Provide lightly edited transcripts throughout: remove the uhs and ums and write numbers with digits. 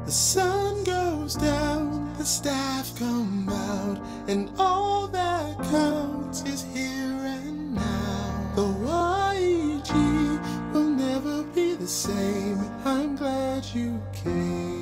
The sun goes down, the staff come out, and all that counts is here and now. The YEG will never be the same. I'm glad you came.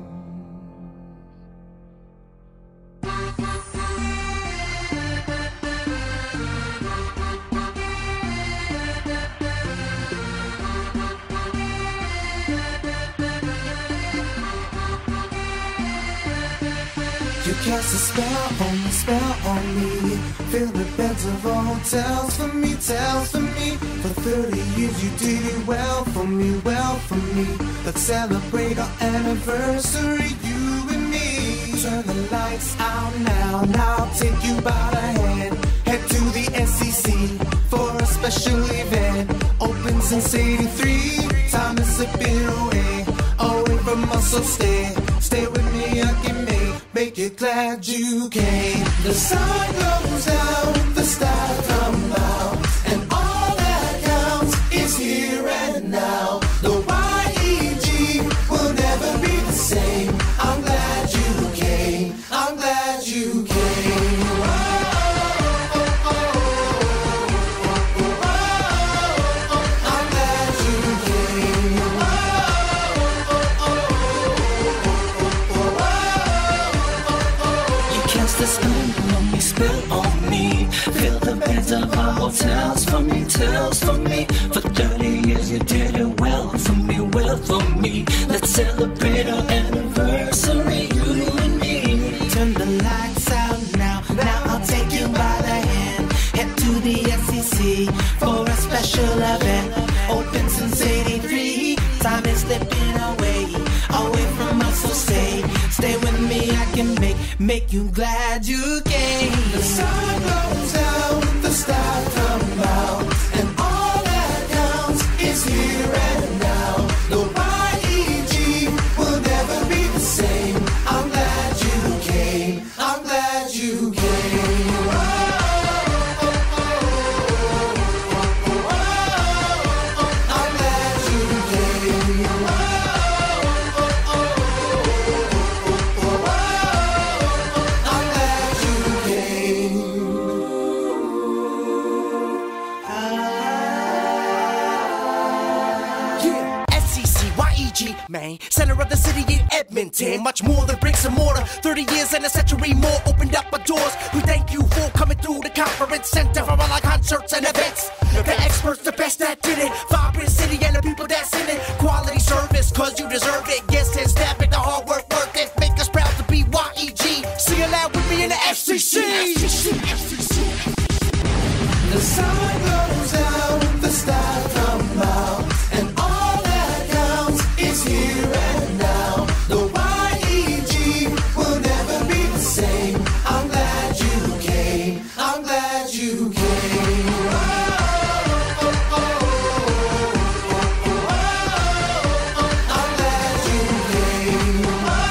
You cast a spell on me. Fill the beds of all hotels for me, tales for me. For 30 years you did it well for me, well for me. Let's celebrate our anniversary, you and me. Turn the lights out now, I'll take you by the hand. Head to the SEC for a special event. Open since '83, time is slipping away from us, so stay with me, I can make you glad you came. The sun goes down, the stars come out, and all that counts is here and now. The YEG will never be the same. I'm glad you came, I'm glad you came. The spill on me. Fill the beds of our hotels for me, tales for me. For 30 years you did it well for me, well for me. Let's celebrate our anniversary, you and me. Turn the lights out now, I'll take you by the hand. Head to the SEC for a special event. Open since '83, time is slipping away from us, so stay with me, I can make you glad you came. The sun goes down, the stars come out, and all that counts is here and now. The YEG will never be the same. I'm glad you came, I'm glad you came. I'm glad you came. Man, center of the city in Edmonton, much more than bricks and mortar. 30 years and a century more opened up our doors. We thank you for coming through the conference center for all our concerts and events. The experts, the best that did it. Vibrant city and the people that's in it. Quality service, cause you deserve it. Yes, and staff it, the hard work worth it. Make us proud to be YEG. See you loud with me in the FCC. The sun goes down, the stars come out, and all that counts is here and now. The YEG will never be the same. I'm glad you came, I'm glad you came. I'm glad you came.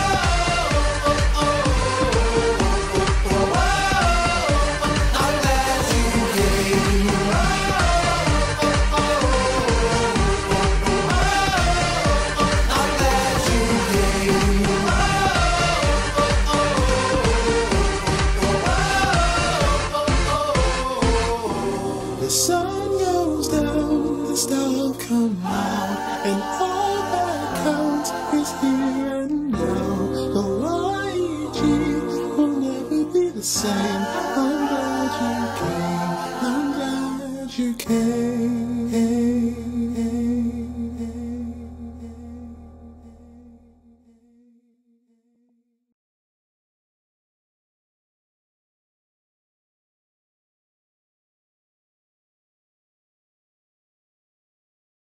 I'm glad you came. The sun goes down, the stars come out, and all that counts is here and now. The YEG will never be the same. I'm glad you came, I'm glad you came.